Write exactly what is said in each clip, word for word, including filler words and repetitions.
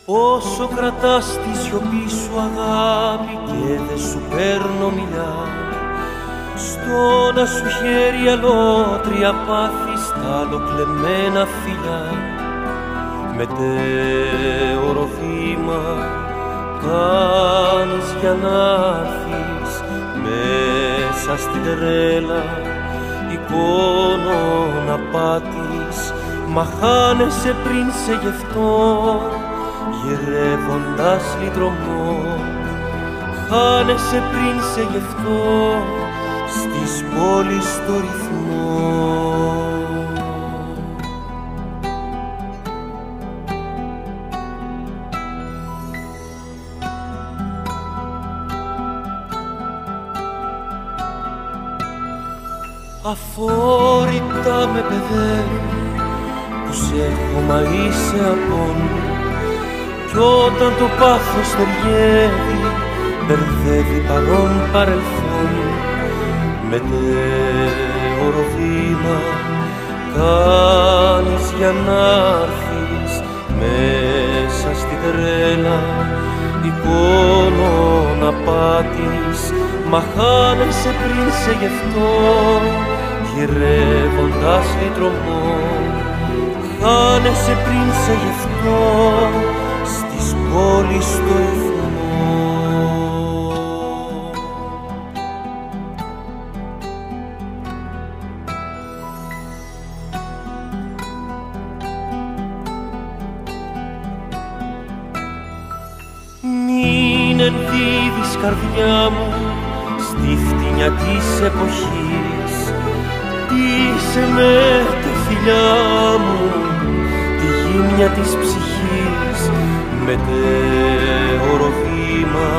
Όσο κρατάς τη σιωπή σου αγάπη και δε σου παίρνω μιλιά, στο να σου χέρι αλότρια πάθη στα κλεμμένα φιλιά, μετέωρο βήμα κάνεις για να'ρθεις μέσα στην τρέλα, εικόνο να πάτεις, μα χάνεσαι πριν σε γευτώ, γυρεύοντας λυτρωμό. Χάνεσαι πριν σε γευτώ, στις πόλεις το ρυθμό. Αφόρητα με παιδεύει που σ' έχω μα είσαι απόν, κι όταν το πάθος ταιριεύει μπερδεύει παρόν παρελθόν. Μετέωρο βήμα κάνεις για να'ρθεις μέσα στην τρέλα, εικόνο να πάτεις, μα χάνεσαι πριν σε γευτώ, γυρεύοντας λυτρωμό. Χάνεσαι πριν σε γευτώ, στις πόλεις το ρυθμό. Μην ενδίδεις καρδιά μου στη φτηνιά της εποχής, είσαι με τα φιλιά μου τη γύμνια της ψυχής. Μετέωρο βήμα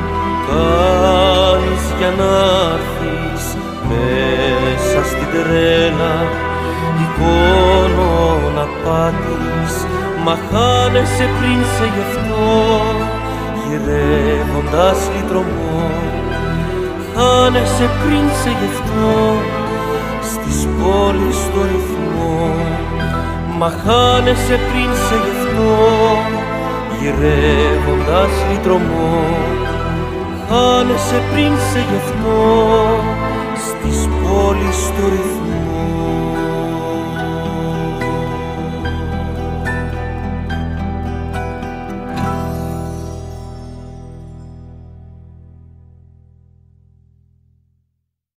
κάνεις για να'ρθεις μέσα στην τρέλα, εικόνο να πάτεις, μα χάνεσαι πριν σε γευτώ, γυρεύοντας λυτρωμό. Χάνεσαι πριν σε γευτώ, στις πόλεις το ρυθμό. Μα χάνεσαι πριν σε γευτώ, γυρεύοντας λυτρωμό. Χάνεσαι πριν σε γευτώ, στις πόλεις το ρυθμό.